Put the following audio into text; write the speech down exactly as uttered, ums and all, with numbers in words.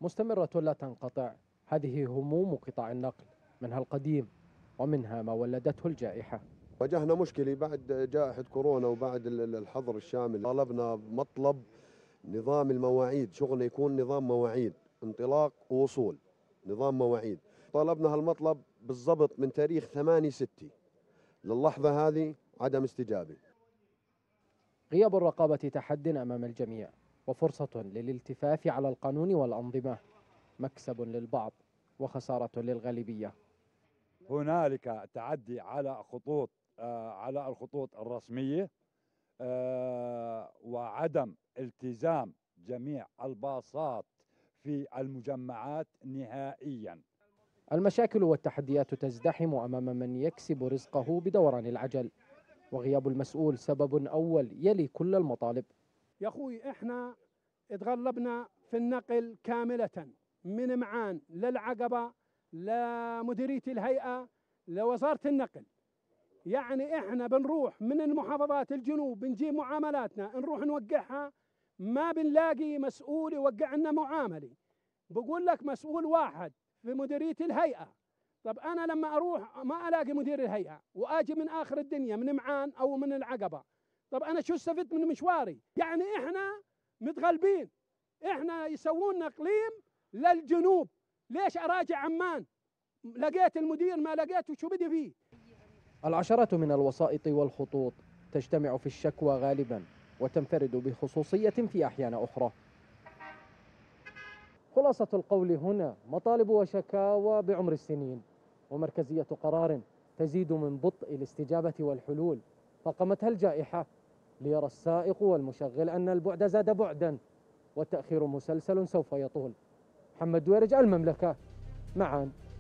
مستمرة لا تنقطع. هذه هموم قطاع النقل، منها القديم ومنها ما ولدته الجائحة. واجهنا مشكلة بعد جائحة كورونا وبعد الحظر الشامل. طالبنا مطلب نظام المواعيد، شغلنا يكون نظام مواعيد انطلاق ووصول، نظام مواعيد. طالبنا هالمطلب بالضبط من تاريخ ثمانية ستة، للحظة هذه عدم استجابة. غياب الرقابة تحد أمام الجميع وفرصة للالتفاف على القانون والأنظمة، مكسب للبعض وخسارة للغالبية. هنالك تعدي على خطوط على الخطوط الرسمية وعدم التزام جميع الباصات في المجمعات نهائيا. المشاكل والتحديات تزدحم أمام من يكسب رزقه بدوران العجل، وغياب المسؤول سبب أول يلي كل المطالب. يا أخوي إحنا اتغلبنا في النقل كاملة، من معان للعقبة لمديرية الهيئة لوزارة النقل. يعني إحنا بنروح من المحافظات الجنوب بنجيب معاملاتنا نروح نوقعها، ما بنلاقي مسؤول يوقع لنا معاملة. بقول لك مسؤول واحد في مديرية الهيئة. طب أنا لما أروح ما ألاقي مدير الهيئة وآجي من آخر الدنيا من معان أو من العقبة، طب أنا شو استفدت من مشواري؟ يعني إحنا متغلبين، إحنا يسوون إقليم للجنوب. ليش أراجع عمان؟ لقيت المدير ما لقيته، شو بدي فيه؟ العشرات من الوسائط والخطوط تجتمع في الشكوى غالبا وتنفرد بخصوصية في أحيان أخرى. خلاصة القول هنا مطالب وشكاوى بعمر السنين، ومركزية قرار تزيد من بطء الاستجابة والحلول. فقمتها الجائحة ليرى السائق والمشغل أن البعد زاد بعدا والتأخير مسلسل سوف يطول. محمد دويرج، المملكة، معان.